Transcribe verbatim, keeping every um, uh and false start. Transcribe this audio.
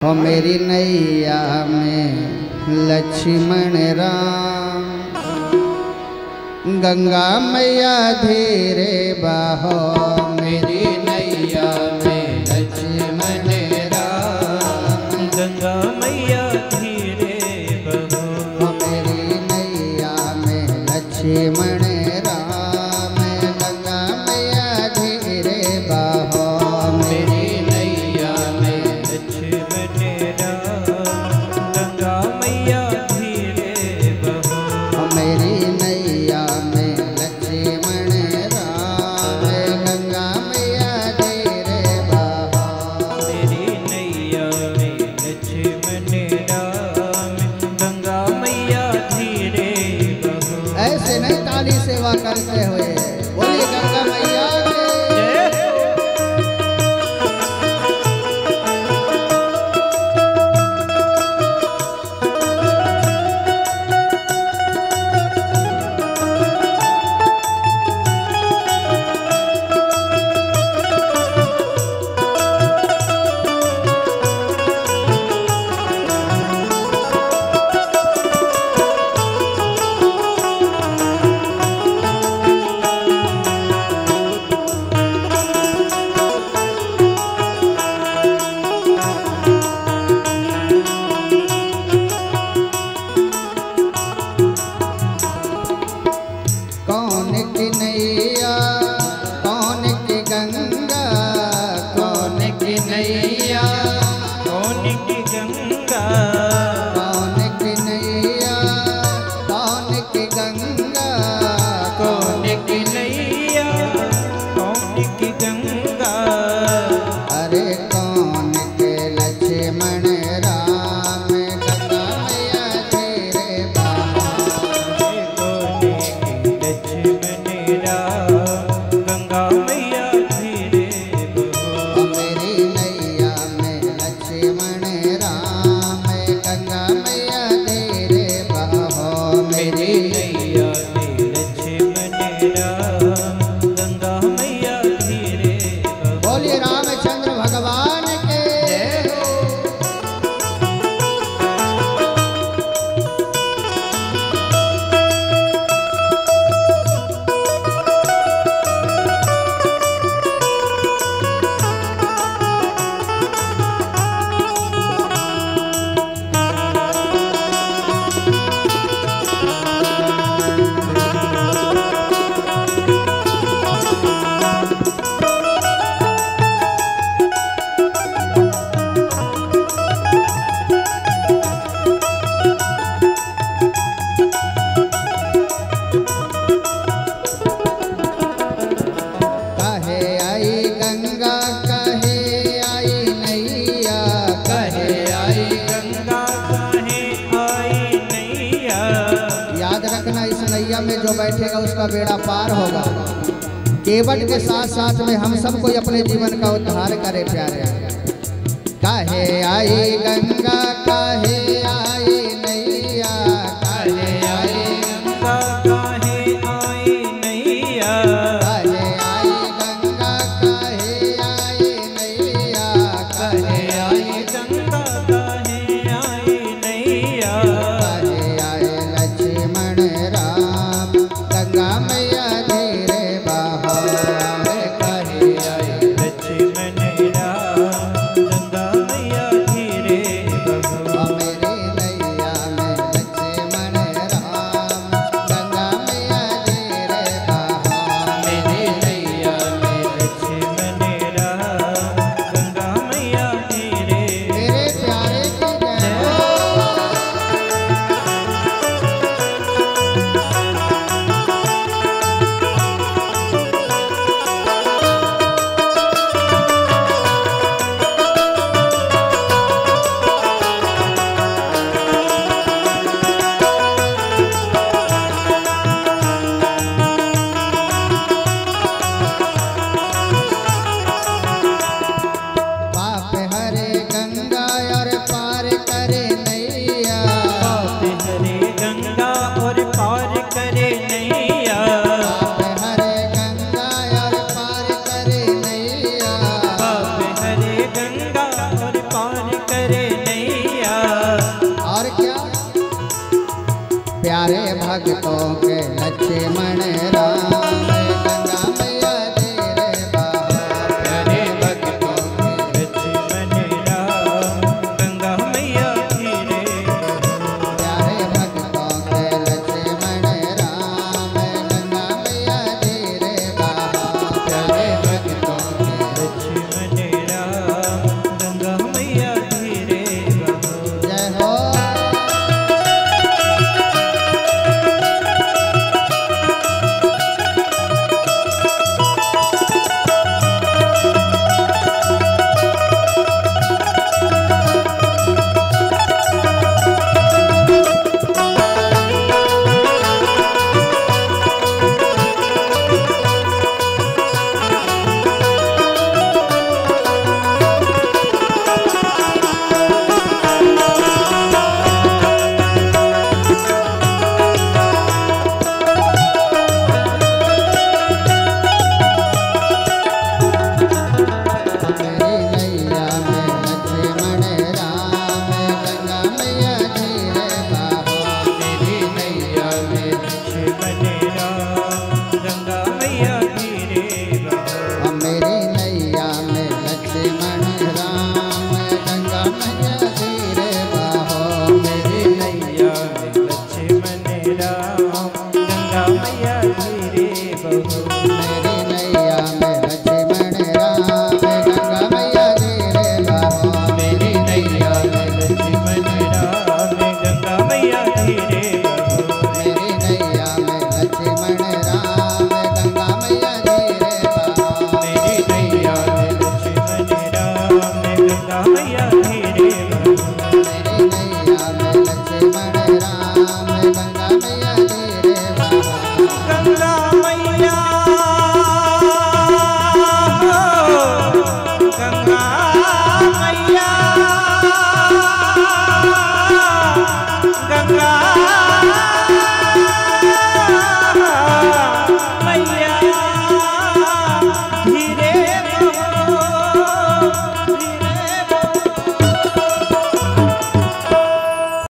हो मेरी नैया में लक्ष्मण राम, गंगा मैया धीरे बहो मेरी नैया में लक्ष्मण राम, गंगा मैया धीरे बहो मेरी नैया में लक्ष्मण राम, गंगा मैया धीरे बहो मेरी नैया में लक्ष्मण राम, गंगा मैया धीरे बहो मेरी नैया में लक्ष्मण राम, गंगा मैया धीरे बहो मेरी नैया में लक्ष्मण राम, गंगा मैया धीरे बहो। ऐसे नहीं ताली सेवा करते हुए बोलिए गंगा मैया के। कौन की नैया कौन की गंगा, कौन की नैया कौन की गंगा, कौन की नैया कौन की गंगा, कौन की नैया, कौन की गंगा, अरे कौन के लक्ष्मण राम, गंगा मैया धीरे बहो कौन की लक्ष्मण राम, गंगा मैया धीरे बहो मेरी नैया में लक्ष्मण राम, गंगा मैया धीरे बहो मेरी नैया में लक्ष्मण राम, गंगा मैया धीरे बहो। बोलिए रामचंद्र भगवान के। कहे आई गंगा कहे आई नैया, कहे आई गंगा काहे आई नैया, याद रखना इस नैया में जो बैठेगा उसका बेड़ा पार होगा। केवट के साथ साथ में हम सबको अपने जीवन का उद्धार करे प्यारे। काहे आई गंगा काहे आई नैया, काहे आई गंगा काहे आई नैया, काहे आई गंगा काहे आई नैया, काहे काहे आई गंगा काहे आई नैया, काहे आए लक्ष्मण राम, गंगा मैया धीरे बहो काहे आए लक्ष्मण राम, गंगा मैया धीरे बहो मेरी भक्तों के लक्ष्मण